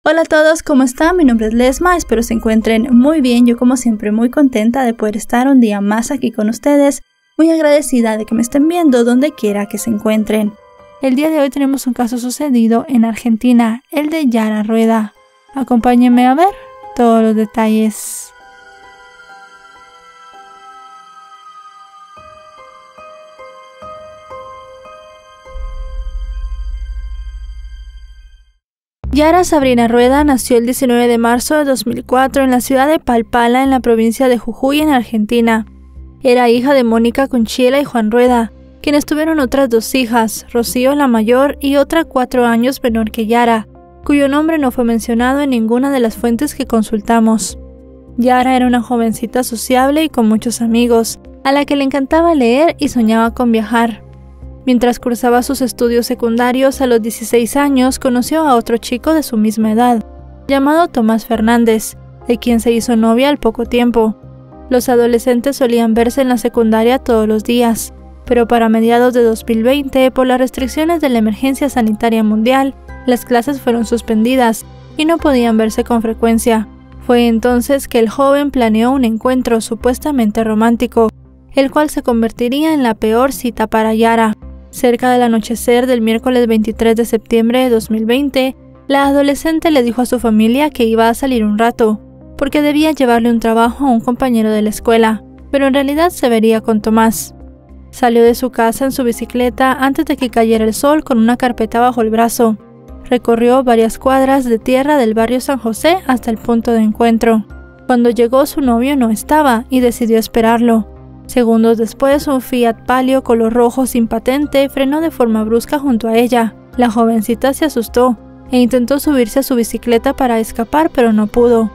Hola a todos, ¿cómo están? Mi nombre es Lesma, espero se encuentren muy bien. Yo como siempre muy contenta de poder estar un día más aquí con ustedes, muy agradecida de que me estén viendo donde quiera que se encuentren. El día de hoy tenemos un caso sucedido en Argentina, el de Yara Rueda. Acompáñenme a ver todos los detalles. Yara Sabrina Rueda nació el 19 de marzo de 2004 en la ciudad de Palpala, en la provincia de Jujuy, en Argentina. Era hija de Mónica Conchiela y Juan Rueda, quienes tuvieron otras dos hijas, Rocío la mayor y otra 4 años menor que Yara, cuyo nombre no fue mencionado en ninguna de las fuentes que consultamos. Yara era una jovencita sociable y con muchos amigos, a la que le encantaba leer y soñaba con viajar. Mientras cursaba sus estudios secundarios, a los 16 años conoció a otro chico de su misma edad, llamado Tomás Fernández, de quien se hizo novia al poco tiempo. Los adolescentes solían verse en la secundaria todos los días, pero para mediados de 2020, por las restricciones de la emergencia sanitaria mundial, las clases fueron suspendidas y no podían verse con frecuencia. Fue entonces que el joven planeó un encuentro supuestamente romántico, el cual se convertiría en la peor cita para Yara. Cerca del anochecer del miércoles 23 de septiembre de 2020, la adolescente le dijo a su familia que iba a salir un rato, porque debía llevarle un trabajo a un compañero de la escuela, pero en realidad se vería con Tomás. Salió de su casa en su bicicleta antes de que cayera el sol con una carpeta bajo el brazo. Recorrió varias cuadras de tierra del barrio San José hasta el punto de encuentro. Cuando llegó, su novio no estaba y decidió esperarlo. Segundos después, un Fiat Palio color rojo sin patente frenó de forma brusca junto a ella. La jovencita se asustó e intentó subirse a su bicicleta para escapar, pero no pudo.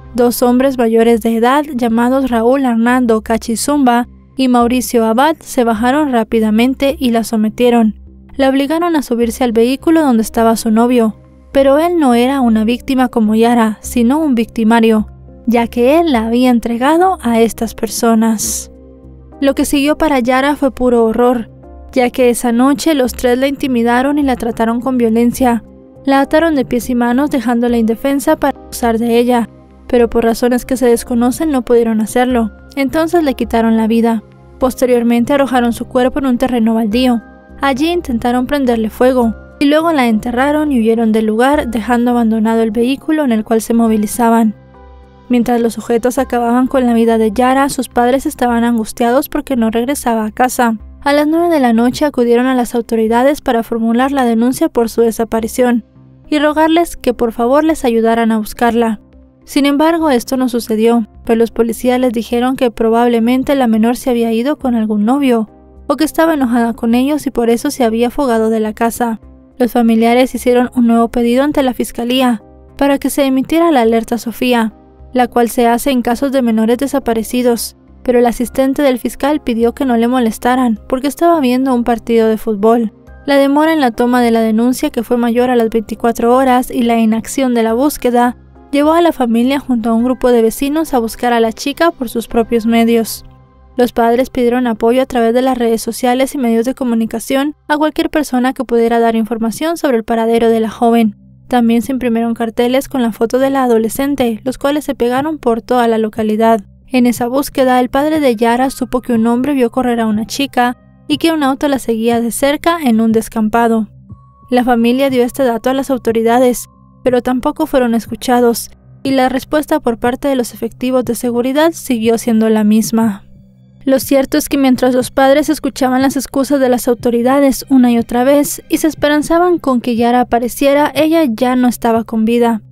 2 hombres mayores de edad, llamados Raúl Hernando Cachizumba y Mauricio Abad, se bajaron rápidamente y la sometieron. La obligaron a subirse al vehículo donde estaba su novio, pero él no era una víctima como Yara, sino un victimario, ya que él la había entregado a estas personas. Lo que siguió para Yara fue puro horror, ya que esa noche los 3 la intimidaron y la trataron con violencia. La ataron de pies y manos dejándola indefensa para abusar de ella, pero por razones que se desconocen no pudieron hacerlo. Entonces le quitaron la vida. Posteriormente arrojaron su cuerpo en un terreno baldío. Allí intentaron prenderle fuego, y luego la enterraron y huyeron del lugar, dejando abandonado el vehículo en el cual se movilizaban. Mientras los sujetos acababan con la vida de Yara, sus padres estaban angustiados porque no regresaba a casa. A las 9 de la noche acudieron a las autoridades para formular la denuncia por su desaparición y rogarles que por favor les ayudaran a buscarla. Sin embargo, esto no sucedió, pues los policías les dijeron que probablemente la menor se había ido con algún novio, o que estaba enojada con ellos y por eso se había fugado de la casa. Los familiares hicieron un nuevo pedido ante la fiscalía para que se emitiera la alerta Sofía, la cual se hace en casos de menores desaparecidos, pero el asistente del fiscal pidió que no le molestaran porque estaba viendo un partido de fútbol. La demora en la toma de la denuncia, que fue mayor a las 24 horas, y la inacción de la búsqueda llevó a la familia junto a un grupo de vecinos a buscar a la chica por sus propios medios. Los padres pidieron apoyo a través de las redes sociales y medios de comunicación a cualquier persona que pudiera dar información sobre el paradero de la joven. También se imprimieron carteles con la foto de la adolescente, los cuales se pegaron por toda la localidad. En esa búsqueda, el padre de Yara supo que un hombre vio correr a una chica y que un auto la seguía de cerca en un descampado. La familia dio este dato a las autoridades, pero tampoco fueron escuchados, y la respuesta por parte de los efectivos de seguridad siguió siendo la misma. Lo cierto es que mientras los padres escuchaban las excusas de las autoridades una y otra vez y se esperanzaban con que Yara apareciera, ella ya no estaba con vida.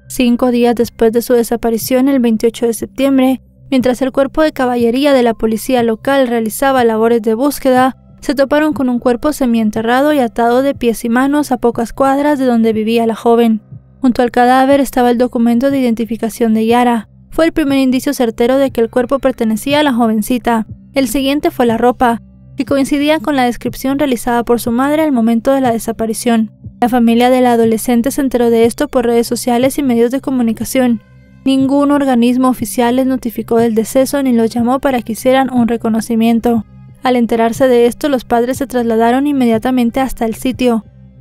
5 días después de su desaparición, el 28 de septiembre, mientras el cuerpo de caballería de la policía local realizaba labores de búsqueda, se toparon con un cuerpo semienterrado y atado de pies y manos a pocas cuadras de donde vivía la joven. Junto al cadáver estaba el documento de identificación de Yara. Fue el primer indicio certero de que el cuerpo pertenecía a la jovencita. El siguiente fue la ropa, que coincidía con la descripción realizada por su madre al momento de la desaparición. La familia de la adolescente se enteró de esto por redes sociales y medios de comunicación. Ningún organismo oficial les notificó del deceso ni los llamó para que hicieran un reconocimiento. Al enterarse de esto, los padres se trasladaron inmediatamente hasta el sitio,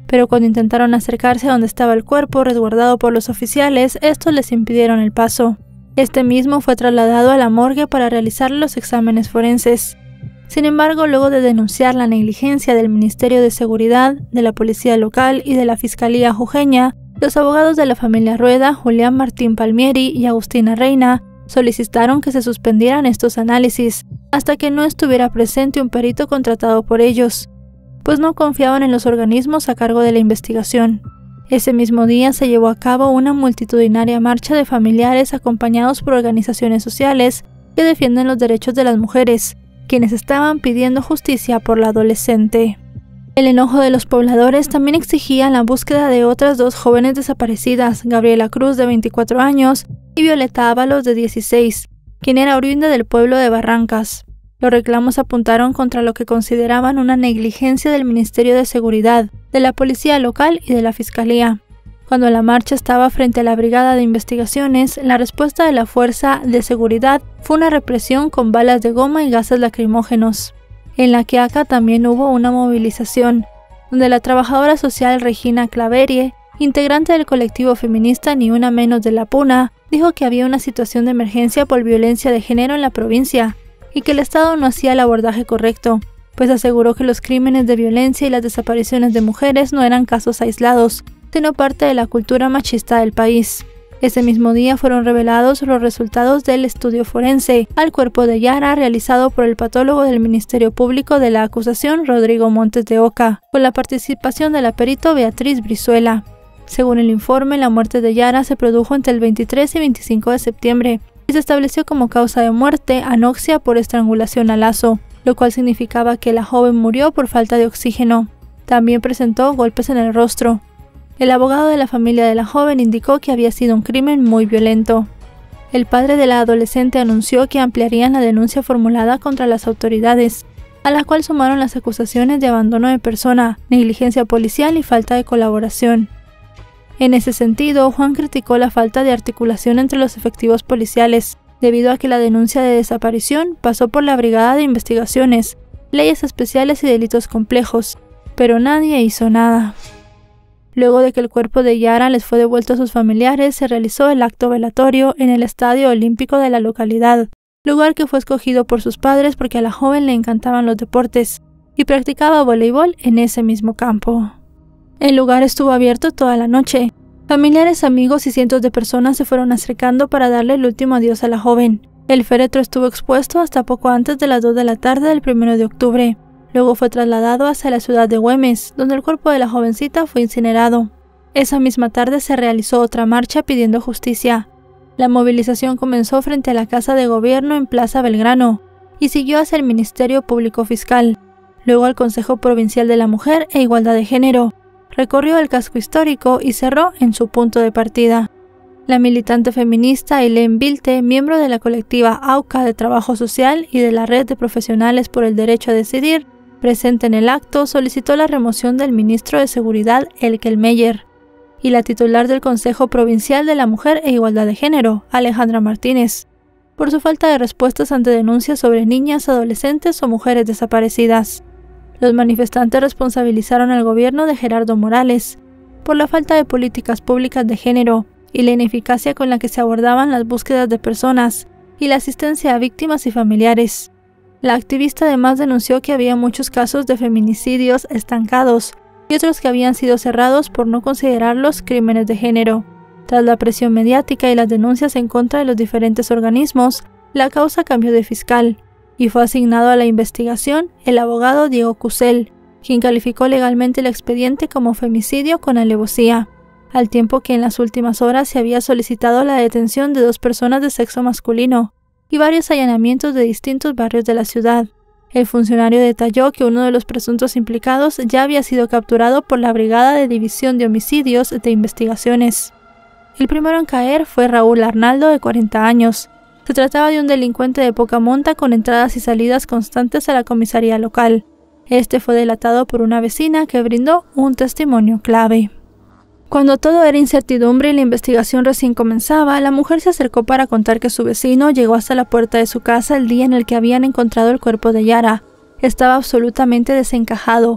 pero cuando intentaron acercarse a donde estaba el cuerpo resguardado por los oficiales, estos les impidieron el paso. Este mismo fue trasladado a la morgue para realizar los exámenes forenses. Sin embargo, luego de denunciar la negligencia del Ministerio de Seguridad, de la Policía Local y de la Fiscalía Jujeña, los abogados de la familia Rueda, Julián Martín Palmieri y Agustina Reina, solicitaron que se suspendieran estos análisis, hasta que no estuviera presente un perito contratado por ellos, pues no confiaban en los organismos a cargo de la investigación. Ese mismo día se llevó a cabo una multitudinaria marcha de familiares acompañados por organizaciones sociales que defienden los derechos de las mujeres, quienes estaban pidiendo justicia por la adolescente. El enojo de los pobladores también exigía la búsqueda de otras dos jóvenes desaparecidas, Gabriela Cruz, de 24 años, y Violeta Ábalos, de 16, quien era oriunda del pueblo de Barrancas. Los reclamos apuntaron contra lo que consideraban una negligencia del Ministerio de Seguridad, de la Policía Local y de la Fiscalía. Cuando la marcha estaba frente a la Brigada de Investigaciones, la respuesta de la Fuerza de Seguridad fue una represión con balas de goma y gases lacrimógenos. En La Quiaca también hubo una movilización, donde la trabajadora social Regina Claverie, integrante del colectivo feminista Ni Una Menos de La Puna, dijo que había una situación de emergencia por violencia de género en la provincia y que el Estado no hacía el abordaje correcto, pues aseguró que los crímenes de violencia y las desapariciones de mujeres no eran casos aislados, sino parte de la cultura machista del país. Ese mismo día fueron revelados los resultados del estudio forense al cuerpo de Yara realizado por el patólogo del Ministerio Público de la acusación Rodrigo Montes de Oca, con la participación de la perito Beatriz Brizuela. Según el informe, la muerte de Yara se produjo entre el 23 y 25 de septiembre y se estableció como causa de muerte anoxia por estrangulación a lazo, lo cual significaba que la joven murió por falta de oxígeno. También presentó golpes en el rostro. El abogado de la familia de la joven indicó que había sido un crimen muy violento. El padre de la adolescente anunció que ampliarían la denuncia formulada contra las autoridades, a la cual sumaron las acusaciones de abandono de persona, negligencia policial y falta de colaboración. En ese sentido, Juan criticó la falta de articulación entre los efectivos policiales, debido a que la denuncia de desaparición pasó por la Brigada de Investigaciones, Leyes Especiales y Delitos Complejos, pero nadie hizo nada. Luego de que el cuerpo de Yara les fue devuelto a sus familiares, se realizó el acto velatorio en el Estadio Olímpico de la localidad, lugar que fue escogido por sus padres porque a la joven le encantaban los deportes y practicaba voleibol en ese mismo campo. El lugar estuvo abierto toda la noche. Familiares, amigos y cientos de personas se fueron acercando para darle el último adiós a la joven. El féretro estuvo expuesto hasta poco antes de las 2 de la tarde del 1 de octubre. Luego fue trasladado hacia la ciudad de Güemes, donde el cuerpo de la jovencita fue incinerado. Esa misma tarde se realizó otra marcha pidiendo justicia. La movilización comenzó frente a la Casa de Gobierno en Plaza Belgrano y siguió hacia el Ministerio Público Fiscal, luego al Consejo Provincial de la Mujer e Igualdad de Género. Recorrió el casco histórico y cerró en su punto de partida. La militante feminista Helen Vilte, miembro de la colectiva AUCA de Trabajo Social y de la Red de Profesionales por el Derecho a Decidir, presente en el acto, solicitó la remoción del ministro de Seguridad, Elkel Meyer, y la titular del Consejo Provincial de la Mujer e Igualdad de Género, Alejandra Martínez, por su falta de respuestas ante denuncias sobre niñas, adolescentes o mujeres desaparecidas. Los manifestantes responsabilizaron al gobierno de Gerardo Morales por la falta de políticas públicas de género y la ineficacia con la que se abordaban las búsquedas de personas y la asistencia a víctimas y familiares. La activista además denunció que había muchos casos de feminicidios estancados y otros que habían sido cerrados por no considerarlos crímenes de género. Tras la presión mediática y las denuncias en contra de los diferentes organismos, la causa cambió de fiscal y fue asignado a la investigación el abogado Diego Cusel, quien calificó legalmente el expediente como femicidio con alevosía, al tiempo que en las últimas horas se había solicitado la detención de 2 personas de sexo masculino y varios allanamientos de distintos barrios de la ciudad. El funcionario detalló que uno de los presuntos implicados ya había sido capturado por la Brigada de División de Homicidios de Investigaciones. El primero en caer fue Raúl Arnaldo, de 40 años. Se trataba de un delincuente de poca monta con entradas y salidas constantes a la comisaría local. Este fue delatado por una vecina que brindó un testimonio clave. Cuando todo era incertidumbre y la investigación recién comenzaba, la mujer se acercó para contar que su vecino llegó hasta la puerta de su casa el día en el que habían encontrado el cuerpo de Yara. Estaba absolutamente desencajado,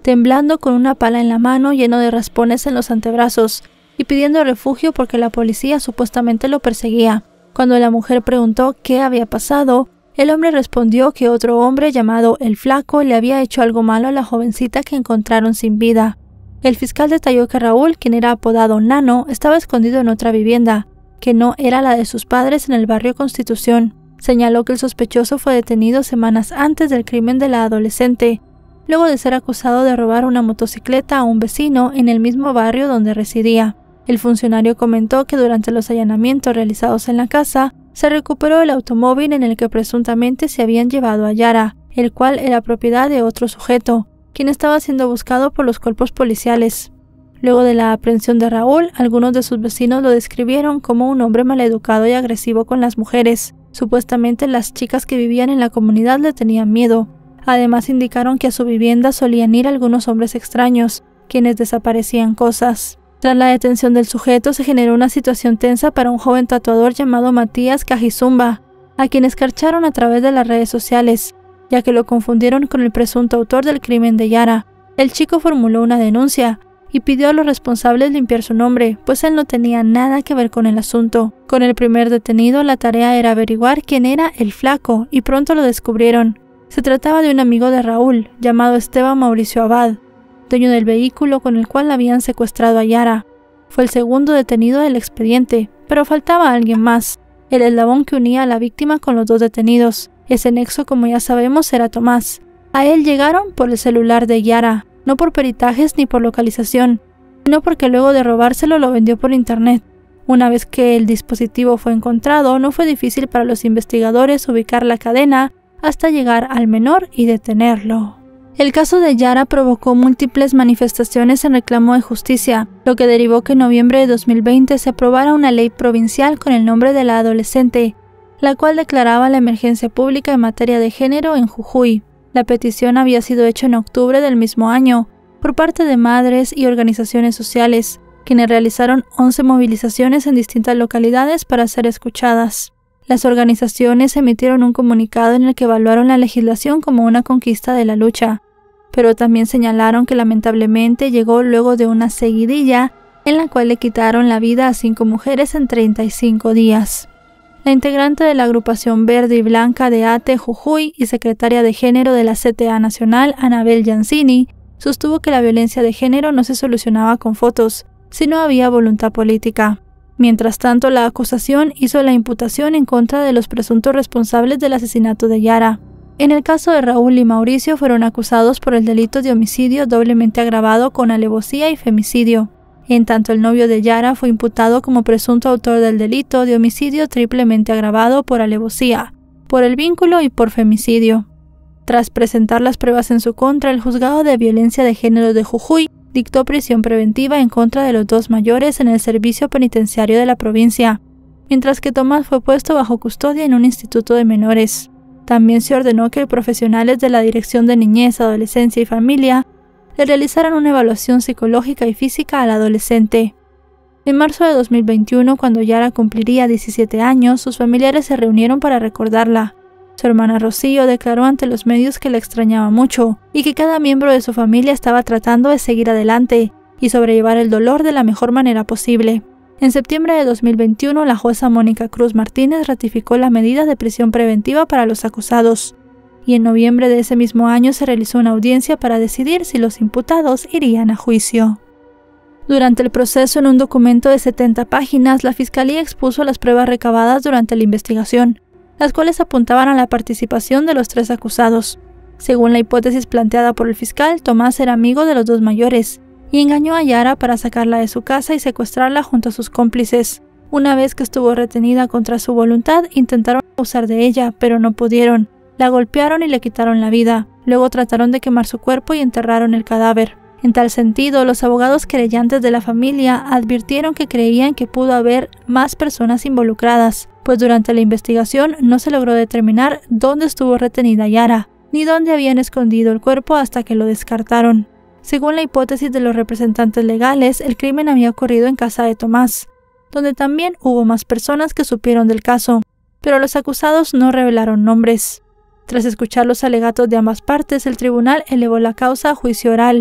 temblando con una pala en la mano lleno de raspones en los antebrazos y pidiendo refugio porque la policía supuestamente lo perseguía. Cuando la mujer preguntó qué había pasado, el hombre respondió que otro hombre llamado El Flaco le había hecho algo malo a la jovencita que encontraron sin vida. El fiscal detalló que Raúl, quien era apodado Nano, estaba escondido en otra vivienda, que no era la de sus padres en el barrio Constitución. Señaló que el sospechoso fue detenido semanas antes del crimen de la adolescente, luego de ser acusado de robar una motocicleta a un vecino en el mismo barrio donde residía. El funcionario comentó que durante los allanamientos realizados en la casa, se recuperó el automóvil en el que presuntamente se habían llevado a Yara, el cual era propiedad de otro sujeto, quien estaba siendo buscado por los cuerpos policiales. Luego de la aprehensión de Raúl, algunos de sus vecinos lo describieron como un hombre maleducado y agresivo con las mujeres. Supuestamente las chicas que vivían en la comunidad le tenían miedo. Además indicaron que a su vivienda solían ir algunos hombres extraños, quienes desaparecían cosas. Tras la detención del sujeto se generó una situación tensa para un joven tatuador llamado Matías Cajizumba, a quien escarcharon a través de las redes sociales, ya que lo confundieron con el presunto autor del crimen de Yara. El chico formuló una denuncia y pidió a los responsables limpiar su nombre, pues él no tenía nada que ver con el asunto. Con el primer detenido, la tarea era averiguar quién era El Flaco, y pronto lo descubrieron. Se trataba de un amigo de Raúl, llamado Esteban Mauricio Abad, dueño del vehículo con el cual habían secuestrado a Yara. Fue el segundo detenido del expediente, pero faltaba alguien más, el eslabón que unía a la víctima con los dos detenidos. Ese nexo, como ya sabemos, era Tomás. A él llegaron por el celular de Yara, no por peritajes ni por localización, sino porque luego de robárselo lo vendió por internet. Una vez que el dispositivo fue encontrado, no fue difícil para los investigadores ubicar la cadena hasta llegar al menor y detenerlo. El caso de Yara provocó múltiples manifestaciones en reclamo de justicia, lo que derivó que en noviembre de 2020 se aprobara una ley provincial con el nombre de la adolescente, la cual declaraba la emergencia pública en materia de género en Jujuy. La petición había sido hecha en octubre del mismo año por parte de madres y organizaciones sociales, quienes realizaron 11 movilizaciones en distintas localidades para ser escuchadas. Las organizaciones emitieron un comunicado en el que evaluaron la legislación como una conquista de la lucha, pero también señalaron que lamentablemente llegó luego de una seguidilla en la cual le quitaron la vida a 5 mujeres en 35 días. La integrante de la agrupación Verde y Blanca de ATE Jujuy y secretaria de género de la CTA Nacional, Anabel Yancini, sostuvo que la violencia de género no se solucionaba con fotos, sino había voluntad política. Mientras tanto, la acusación hizo la imputación en contra de los presuntos responsables del asesinato de Yara. En el caso de Raúl y Mauricio fueron acusados por el delito de homicidio doblemente agravado con alevosía y femicidio. En tanto, el novio de Yara fue imputado como presunto autor del delito de homicidio triplemente agravado por alevosía, por el vínculo y por femicidio. Tras presentar las pruebas en su contra, el juzgado de violencia de género de Jujuy dictó prisión preventiva en contra de los 2 mayores en el servicio penitenciario de la provincia, mientras que Tomás fue puesto bajo custodia en un instituto de menores. También se ordenó que profesionales de la Dirección de Niñez, Adolescencia y Familia le realizaran una evaluación psicológica y física al adolescente. En marzo de 2021, cuando Yara cumpliría 17 años, sus familiares se reunieron para recordarla. Su hermana Rocío declaró ante los medios que la extrañaba mucho y que cada miembro de su familia estaba tratando de seguir adelante y sobrellevar el dolor de la mejor manera posible. En septiembre de 2021, la jueza Mónica Cruz Martínez ratificó la medida de prisión preventiva para los acusados, y en noviembre de ese mismo año se realizó una audiencia para decidir si los imputados irían a juicio. Durante el proceso, en un documento de 70 páginas, la Fiscalía expuso las pruebas recabadas durante la investigación, las cuales apuntaban a la participación de los 3 acusados. Según la hipótesis planteada por el fiscal, Tomás era amigo de los 2 mayores y engañó a Yara para sacarla de su casa y secuestrarla junto a sus cómplices. Una vez que estuvo retenida contra su voluntad, intentaron abusar de ella, pero no pudieron. La golpearon y le quitaron la vida. Luego trataron de quemar su cuerpo y enterraron el cadáver. En tal sentido, los abogados querellantes de la familia advirtieron que creían que pudo haber más personas involucradas, pues durante la investigación no se logró determinar dónde estuvo retenida Yara, ni dónde habían escondido el cuerpo hasta que lo descartaron. Según la hipótesis de los representantes legales, el crimen había ocurrido en casa de Tomás, donde también hubo más personas que supieron del caso, pero los acusados no revelaron nombres. Tras escuchar los alegatos de ambas partes, el tribunal elevó la causa a juicio oral,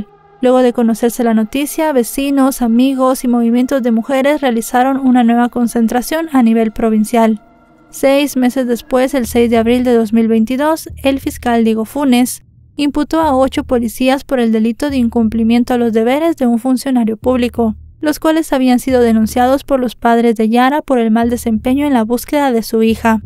Luego de conocerse la noticia, vecinos, amigos y movimientos de mujeres realizaron una nueva concentración a nivel provincial. 6 meses después, el 6 de abril de 2022, el fiscal Diego Funes imputó a 8 policías por el delito de incumplimiento a los deberes de un funcionario público, los cuales habían sido denunciados por los padres de Yara por el mal desempeño en la búsqueda de su hija.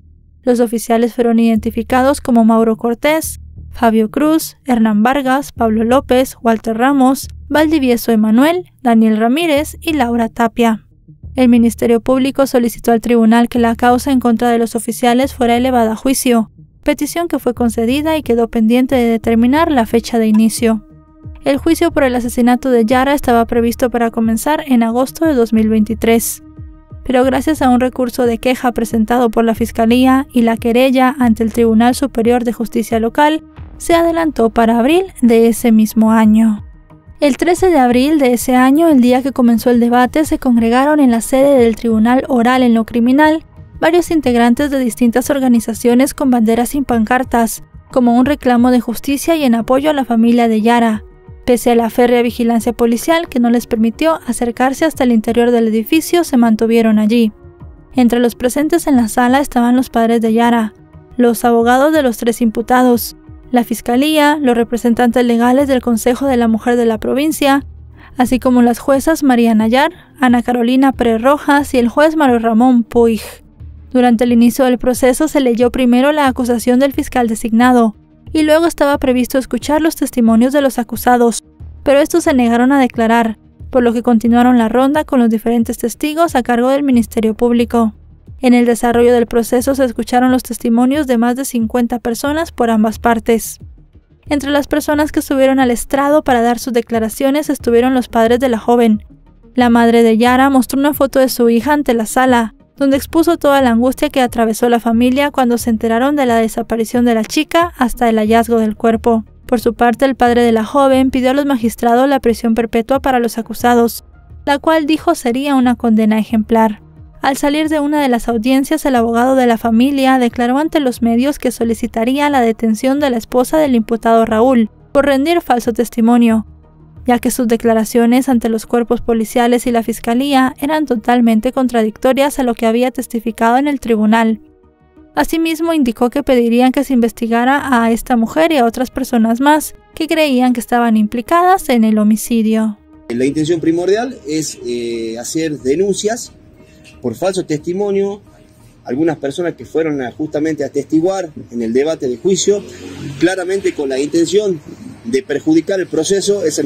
Los oficiales fueron identificados como Mauro Cortés, Fabio Cruz, Hernán Vargas, Pablo López, Walter Ramos, Valdivieso Emanuel, Daniel Ramírez y Laura Tapia. El Ministerio Público solicitó al tribunal que la causa en contra de los oficiales fuera elevada a juicio, petición que fue concedida y quedó pendiente de determinar la fecha de inicio. El juicio por el asesinato de Yara estaba previsto para comenzar en agosto de 2023. Pero gracias a un recurso de queja presentado por la Fiscalía y la querella ante el Tribunal Superior de Justicia Local, se adelantó para abril de ese mismo año. El 13 de abril de ese año, el día que comenzó el debate, se congregaron en la sede del Tribunal Oral en lo Criminal varios integrantes de distintas organizaciones con banderas y pancartas, como un reclamo de justicia y en apoyo a la familia de Yara, pese a la férrea vigilancia policial que no les permitió acercarse hasta el interior del edificio. Se mantuvieron allí. Entre los presentes en la sala estaban los padres de Yara, los abogados de los 3 imputados, la Fiscalía, los representantes legales del Consejo de la Mujer de la provincia, así como las juezas María Nayar, Ana Carolina Pérez Rojas y el juez Mario Ramón Puig. Durante el inicio del proceso se leyó primero la acusación del fiscal designado, y luego estaba previsto escuchar los testimonios de los acusados, pero estos se negaron a declarar, por lo que continuaron la ronda con los diferentes testigos a cargo del Ministerio Público. En el desarrollo del proceso se escucharon los testimonios de más de 50 personas por ambas partes. Entre las personas que subieron al estrado para dar sus declaraciones estuvieron los padres de la joven. La madre de Yara mostró una foto de su hija ante la sala, donde expuso toda la angustia que atravesó la familia cuando se enteraron de la desaparición de la chica hasta el hallazgo del cuerpo. Por su parte, el padre de la joven pidió a los magistrados la prisión perpetua para los acusados, la cual dijo sería una condena ejemplar. Al salir de una de las audiencias, el abogado de la familia declaró ante los medios que solicitaría la detención de la esposa del imputado Raúl por rendir falso testimonio, ya que sus declaraciones ante los cuerpos policiales y la fiscalía eran totalmente contradictorias a lo que había testificado en el tribunal. Asimismo, indicó que pedirían que se investigara a esta mujer y a otras personas más que creían que estaban implicadas en el homicidio. La intención primordial es hacer denuncias por falso testimonio, algunas personas que fueron justamente a atestiguar en el debate de juicio, claramente con la intención de perjudicar el proceso. Ese es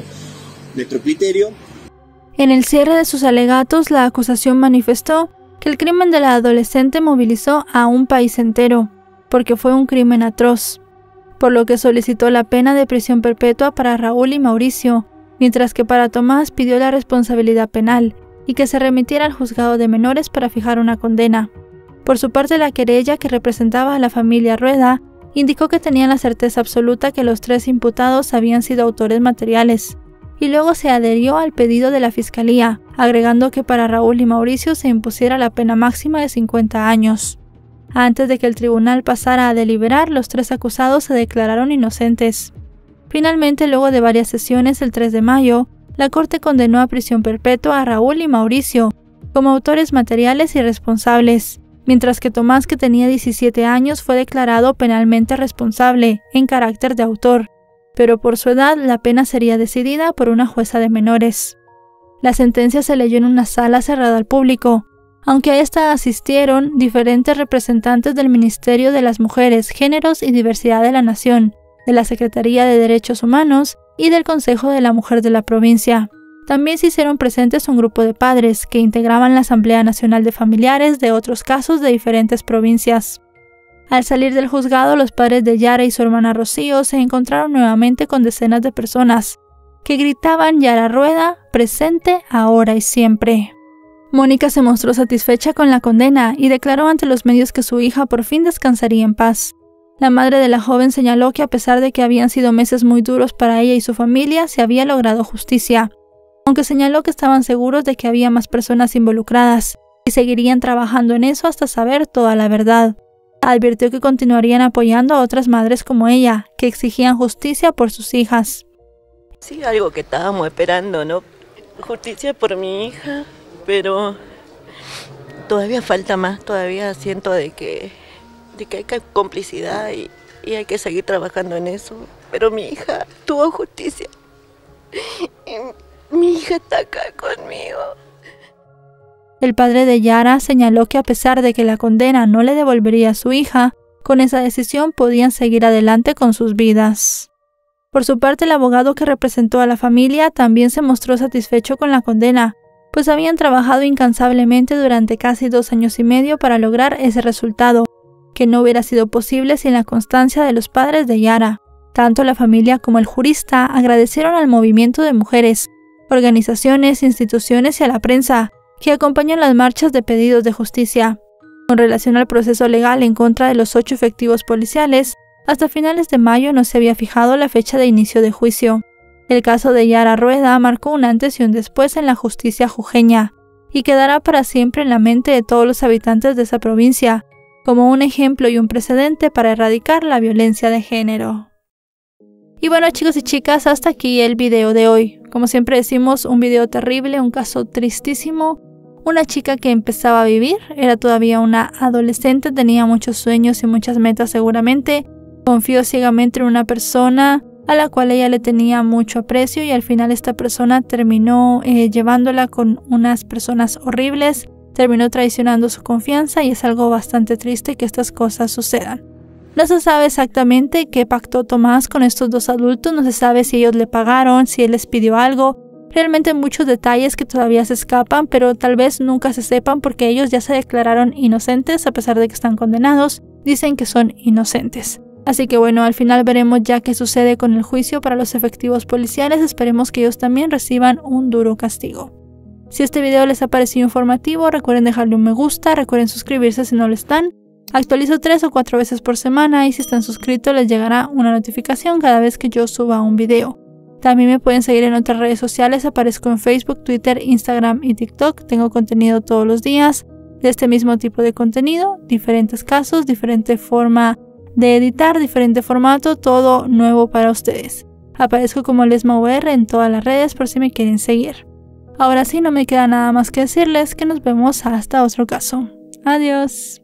nuestro criterio. En el cierre de sus alegatos, la acusación manifestó que el crimen de la adolescente movilizó a un país entero, porque fue un crimen atroz, por lo que solicitó la pena de prisión perpetua para Raúl y Mauricio, mientras que para Tomás pidió la responsabilidad penal y que se remitiera al juzgado de menores para fijar una condena. Por su parte, la querella, que representaba a la familia Rueda, indicó que tenían la certeza absoluta que los 3 imputados habían sido autores materiales, y luego se adhirió al pedido de la Fiscalía, agregando que para Raúl y Mauricio se impusiera la pena máxima de 50 años. Antes de que el tribunal pasara a deliberar, los 3 acusados se declararon inocentes. Finalmente, luego de varias sesiones, el 3 de mayo, la Corte condenó a prisión perpetua a Raúl y Mauricio como autores materiales y responsables, mientras que Tomás, que tenía 17 años, fue declarado penalmente responsable en carácter de autor, pero por su edad la pena sería decidida por una jueza de menores. La sentencia se leyó en una sala cerrada al público, aunque a esta asistieron diferentes representantes del Ministerio de las Mujeres, Géneros y Diversidad de la Nación, de la Secretaría de Derechos Humanos y del Consejo de la Mujer de la provincia. También se hicieron presentes un grupo de padres que integraban la Asamblea Nacional de Familiares de otros casos de diferentes provincias. Al salir del juzgado, los padres de Yara y su hermana Rocío se encontraron nuevamente con decenas de personas que gritaban Yara Rueda, presente ahora y siempre. Mónica se mostró satisfecha con la condena y declaró ante los medios que su hija por fin descansaría en paz. La madre de la joven señaló que a pesar de que habían sido meses muy duros para ella y su familia, se había logrado justicia, aunque señaló que estaban seguros de que había más personas involucradas y seguirían trabajando en eso hasta saber toda la verdad. Advirtió que continuarían apoyando a otras madres como ella, que exigían justicia por sus hijas. Sí, algo que estábamos esperando, ¿no? Justicia por mi hija, pero todavía falta más, todavía siento de que hay complicidad y hay que seguir trabajando en eso. Pero mi hija tuvo justicia. Y mi hija está acá conmigo. El padre de Yara señaló que a pesar de que la condena no le devolvería a su hija, con esa decisión podían seguir adelante con sus vidas. Por su parte, el abogado que representó a la familia también se mostró satisfecho con la condena, pues habían trabajado incansablemente durante casi 2 años y medio para lograr ese resultado, que no hubiera sido posible sin la constancia de los padres de Yara. Tanto la familia como el jurista agradecieron al movimiento de mujeres, organizaciones, instituciones y a la prensa, que acompañan las marchas de pedidos de justicia. Con relación al proceso legal en contra de los 8 efectivos policiales, hasta finales de mayo no se había fijado la fecha de inicio de juicio. El caso de Yara Rueda marcó un antes y un después en la justicia jujeña, y quedará para siempre en la mente de todos los habitantes de esa provincia, como un ejemplo y un precedente para erradicar la violencia de género. Y bueno, chicos y chicas, hasta aquí el video de hoy. Como siempre decimos, un video terrible, un caso tristísimo. Una chica que empezaba a vivir, era todavía una adolescente, tenía muchos sueños y muchas metas seguramente. Confió ciegamente en una persona a la cual ella le tenía mucho aprecio y al final esta persona terminó llevándola con unas personas horribles, terminó traicionando su confianza y es algo bastante triste que estas cosas sucedan. No se sabe exactamente qué pactó Tomás con estos 2 adultos, no se sabe si ellos le pagaron, si él les pidió algo. Realmente muchos detalles que todavía se escapan, pero tal vez nunca se sepan porque ellos ya se declararon inocentes a pesar de que están condenados, dicen que son inocentes. Así que bueno, al final veremos ya qué sucede con el juicio para los efectivos policiales, esperemos que ellos también reciban un duro castigo. Si este video les ha parecido informativo, recuerden dejarle un me gusta, recuerden suscribirse si no lo están. Actualizo 3 o 4 veces por semana y si están suscritos les llegará una notificación cada vez que yo suba un video. También me pueden seguir en otras redes sociales, aparezco en Facebook, Twitter, Instagram y TikTok. Tengo contenido todos los días de este mismo tipo de contenido, diferentes casos, diferente forma de editar, diferente formato, todo nuevo para ustedes. Aparezco como LesmaUR en todas las redes por si me quieren seguir. Ahora sí, no me queda nada más que decirles que nos vemos hasta otro caso. Adiós.